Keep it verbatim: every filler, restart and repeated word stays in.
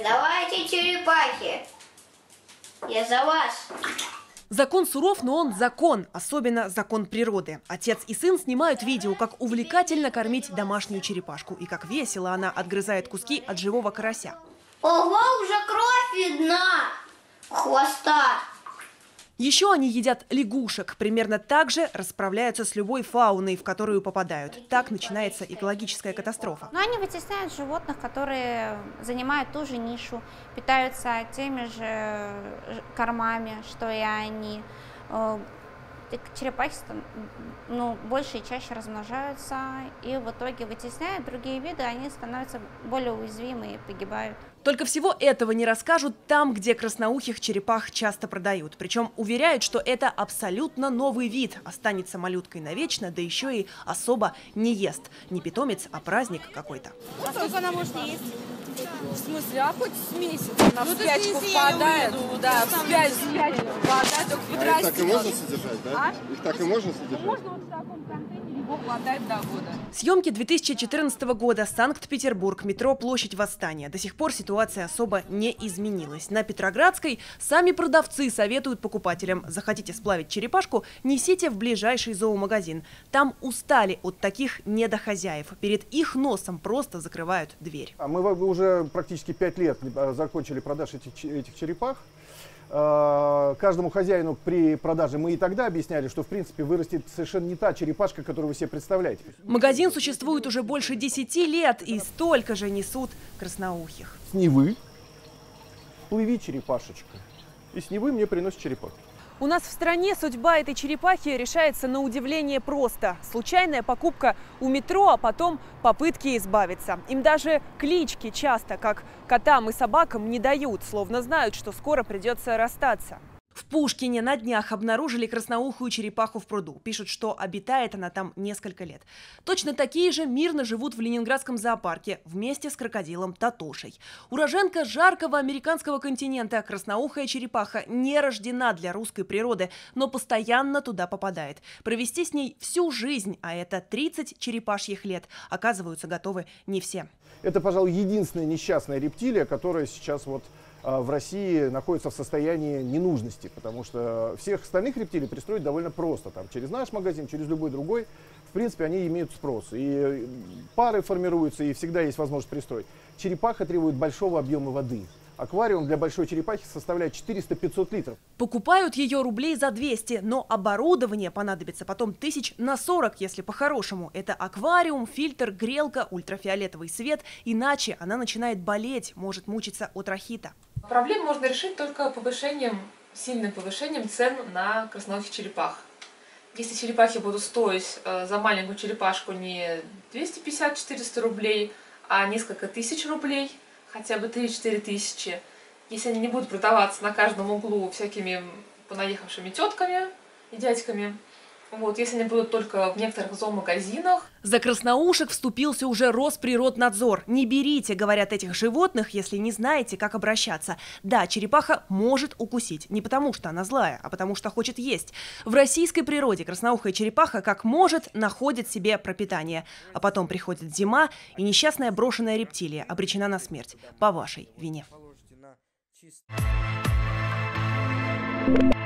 Давайте, черепахи. Я за вас. Закон суров, но он закон, особенно закон природы. Отец и сын снимают видео, как увлекательно кормить домашнюю черепашку и как весело она отгрызает куски от живого карася. Ого, уже кровь видна. Хвоста. Еще они едят лягушек. Примерно так же расправляются с любой фауной, в которую попадают. Так начинается экологическая катастрофа. Но они вытесняют животных, которые занимают ту же нишу, питаются теми же кормами, что и они. Черепахи, ну, больше и чаще размножаются, и в итоге вытесняют другие виды, они становятся более уязвимы и погибают. Только всего этого не расскажут там, где красноухих черепах часто продают. Причем уверяют, что это абсолютно новый вид, останется малюткой навечно, да еще и особо не ест. Не питомец, а праздник какой-то. А сколько она может есть? В смысле, а хоть с месяц? Она ну, в спячку впадает, да, в спячку впадает, только подрастет. А их так и можно содержать, да? А? Их так и можно содержать? Можно вот в таком контейнере, его хватает до года. Съемки две тысячи четырнадцатого года. Санкт-Петербург. Метро Площадь Восстания. До сих пор ситуация особо не изменилась. На Петроградской сами продавцы советуют покупателям: захотите сплавить черепашку, несите в ближайший зоомагазин. Там устали от таких недохозяев. Перед их носом просто закрывают дверь. Мы уже практически пять лет закончили продаж этих, этих черепах. Каждому хозяину при продаже мы и тогда объясняли, что в принципе вырастет совершенно не та черепашка, которую вы себе представляете. Магазин существует уже больше десяти лет, и столько же несут красноухих. С Невы плыви, черепашечка. И с Невы мне приносят черепах. У нас в стране судьба этой черепахи решается на удивление просто. Случайная покупка у метро, а потом попытки избавиться. Им даже клички часто, как котам и собакам, не дают, словно знают, что скоро придется расстаться. В Пушкине на днях обнаружили красноухую черепаху в пруду. Пишут, что обитает она там несколько лет. Точно такие же мирно живут в Ленинградском зоопарке вместе с крокодилом Татошей. Уроженка жаркого американского континента, красноухая черепаха не рождена для русской природы, но постоянно туда попадает. Провести с ней всю жизнь, а это тридцать черепашьих лет, оказываются готовы не все. Это, пожалуй, единственная несчастная рептилия, которая сейчас вот в России находится в состоянии ненужности, потому что всех остальных рептилий пристроить довольно просто. Там, через наш магазин, через любой другой, в принципе, они имеют спрос. И пары формируются, и всегда есть возможность пристроить. Черепаха требует большого объема воды. Аквариум для большой черепахи составляет четыреста-пятьсот литров. Покупают ее рублей за двести, но оборудование понадобится потом тысяч на сорок, если по-хорошему. Это аквариум, фильтр, грелка, ультрафиолетовый свет. Иначе она начинает болеть, может мучиться от рахита. Проблему можно решить только повышением, сильным повышением цен на красноухих черепах. Если черепахи будут стоить э, за маленькую черепашку не двести пятьдесят — четыреста рублей, а несколько тысяч рублей, хотя бы три-четыре тысячи, если они не будут продаваться на каждом углу всякими понаехавшими тетками и дядьками, вот, если они будут только в некоторых зоомагазинах. За красноушек вступился уже Росприроднадзор. Не берите, говорят, этих животных, если не знаете, как обращаться. Да, черепаха может укусить. Не потому, что она злая, а потому, что хочет есть. В российской природе красноухая черепаха, как может, находит себе пропитание. А потом приходит зима, и несчастная брошенная рептилия обречена на смерть. По вашей вине.